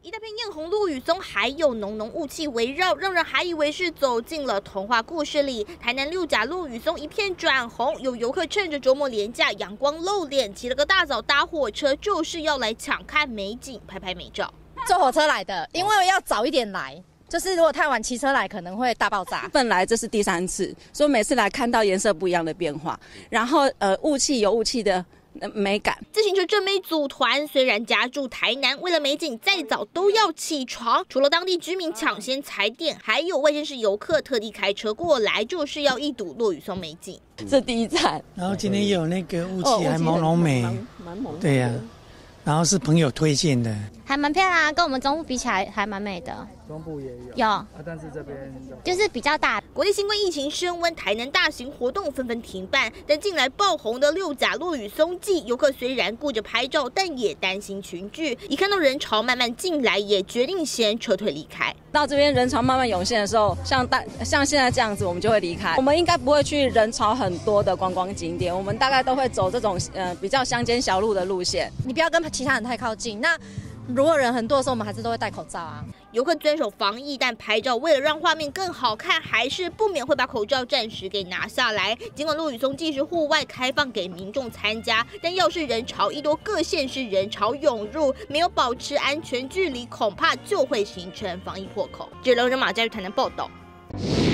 一大片艳红陆羽松，还有浓浓雾气围绕，让人还以为是走进了童话故事里。台南六甲陆羽松一片转红，有游客趁着周末连假阳光露脸，起了个大早搭火车，就是要来抢看美景、拍拍美照。 坐火车来的，因为要早一点来。就是如果太晚骑车来，可能会大爆炸。 本来这是第3次，所以每次来看到颜色不一样的变化，然后雾气有雾气的美感。 自行车正妹组团虽然家住台南，为了美景再早都要起床。除了当地居民抢先踩点，还有外县市游客特地开车过来，就是要一睹陆羽松美景。 这第一站， 然后今天有那个雾气还朦胧美， 蛮猛。 对呀、然后是朋友推荐的， 还蛮漂亮，跟我们中部比起来还蛮美的。 中部也有，但是这边就是比较大。 国际新冠疫情升温，台南大型活动纷纷停办，但近来爆红的六甲陆羽松季，游客虽然顾着拍照，但也担心群聚。一看到人潮慢慢进来，也决定先撤退离开。 到这边人潮慢慢涌现的时候，像现在这样子，我们就会离开。我们应该不会去人潮很多的观光景点，我们大概都会走这种比较乡间小路的路线。 你不要跟其他人太靠近。那如果人很多的时候，我们还是都会戴口罩啊。 游客遵守防疫，但拍照为了让画面更好看，还是不免会把口罩暂时给拿下来。尽管陆羽松季是户外开放给民众参加，但要是人潮一多，各县市人潮涌入，没有保持安全距离，恐怕就会形成防疫破口。记者刘仁马在台南报道。